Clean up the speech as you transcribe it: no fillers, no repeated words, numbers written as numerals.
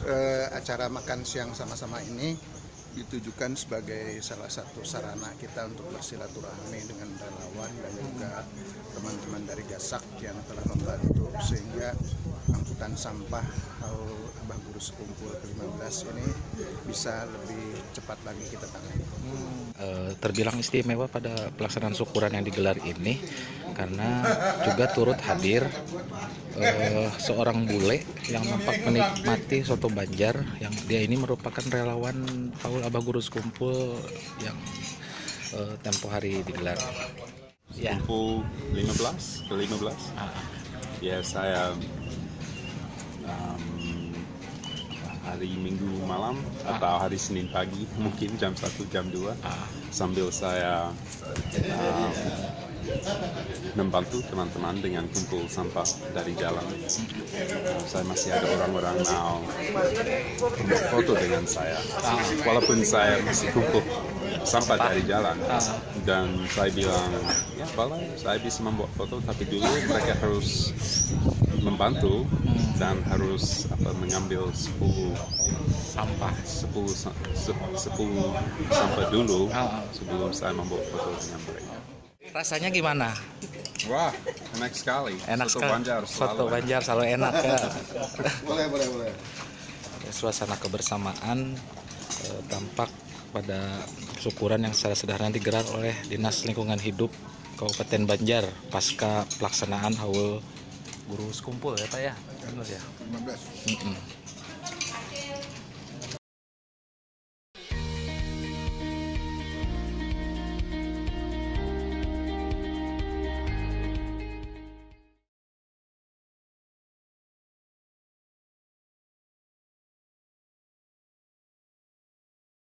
acara makan siang sama-sama ini ditujukan sebagai salah satu sarana kita untuk bersilaturahmi dengan relawan dan juga teman-teman dari Gasak yang telah membantu sehingga angkutan sampah Abah Guru Sekumpul ke-15 ini bisa lebih cepat lagi kita tangani. Terbilang istimewa pada pelaksanaan syukuran yang digelar ini karena juga turut hadir seorang bule yang nampak menikmati soto Banjar, yang dia ini merupakan relawan Haul Abah Guru Sekumpul yang tempo hari digelar. Sekumpul 15 ke-15. Ya, saya hari Minggu malam atau hari Senin pagi, mungkin jam 1, jam 2, sambil saya membantu teman-teman dengan kumpul sampah dari jalan. Saya masih ada orang-orang mau foto dengan saya, walaupun saya masih kumpul sampah dari jalan. Dan saya bilang, ya boleh, saya bisa membuat foto, tapi dulu mereka harus membantu dan harus mengambil 10 sampah dulu sebelum saya membuat foto dengan mereka. Rasanya gimana? Wah, enak sekali. Enak Soto Banjar Soto Banjar selalu enak ya. Boleh. Suasana kebersamaan tampak pada syukuran yang secara sederhana digelar oleh Dinas Lingkungan Hidup Kabupaten Banjar pasca pelaksanaan Haul Guru Sekumpul ya Pak ya? Benar ya? 15.